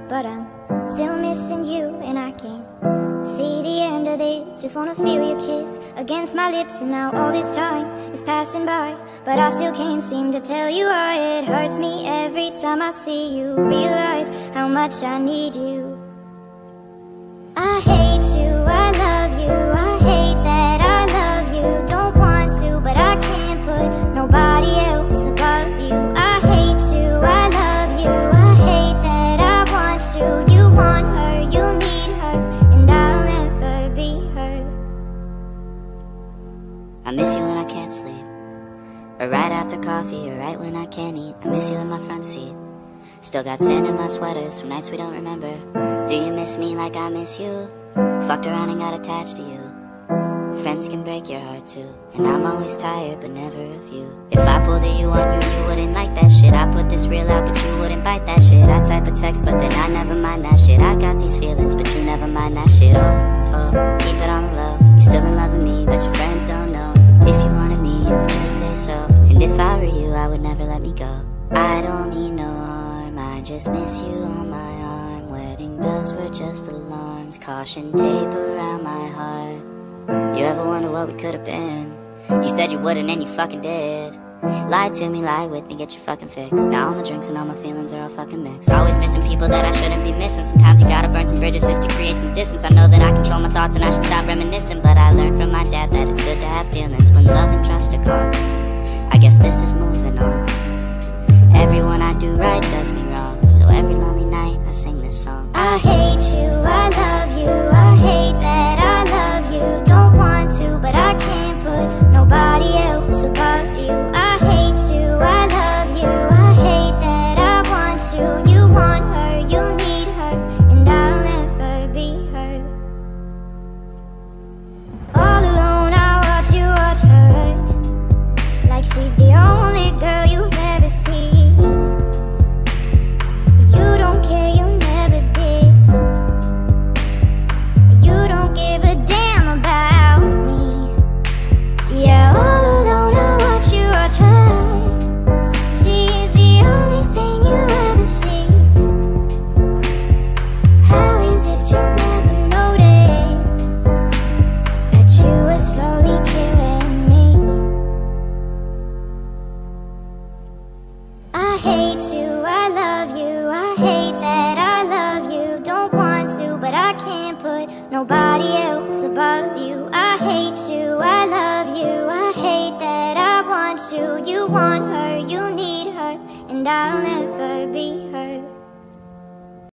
but I'm still missing you, and I can't see the end of this. Just wanna feel your kiss against my lips, and now all this time is passing by, but I still can't seem to tell you why. It hurts me every time I see you, realize how much I need you. I hate you, I love you, I hate that I love you. Don't want to, but I can't put nobody else above you. I hate you, I love you, I hate that I want you. You want her, you need her, and I'll never be her. I miss you when I can't sleep, or right after coffee, or right when I can't eat. I miss you in my front seat. Still got sand in my sweaters from nights we don't remember. Do you miss me like I miss you? Fucked around and got attached to you. Friends can break your heart too, and I'm always tired but never of you. If I pulled a you on you, you wouldn't like that shit. I put this real out but you wouldn't bite that shit. I type a text but then I never mind that shit. I got these feelings but you never mind that shit. Oh, keep it on the low. You still in love with me but your friends don't know. If you wanted me, you would just say so, and if I were you, I would never let me go. I don't mean no harm, I just miss you on my arm. Wedding bells were just alarms, caution tape around my heart. You ever wonder what we could have been? You said you wouldn't and you fucking did. Lie to me, lie with me, get your fucking fix. Now all my drinks and all my feelings are all fucking mixed. Always missing people that I shouldn't be missing. Sometimes you gotta burn some bridges just to create some distance. I know that I control my thoughts and I should stop reminiscing, but I learned from my dad that it's good to have feelings when love and trust are gone. I guess this is moving on. Everyone I do right does me wrong, so every lonely night I sing this song. I hate you, I love you, I hate that I love you. Don't want to, but I can't put nobody else above you. I hate you, I love you, I hate that I want you. You want her, you need her, and I'll never be her. All alone I watch you watch her, like she's the only girl you've ever seen. You don't care, you never did. You don't give a damn about me. Yeah, all alone I watch you watch her. She is the only thing you ever see. How is it you never noticed that you were slowly killing me? I hate you, I love you, I hate that I love you. Don't want to, but I can't put nobody else above you. I hate you, I love you, I hate that I want you. You want her, you need her, and I'll never be her.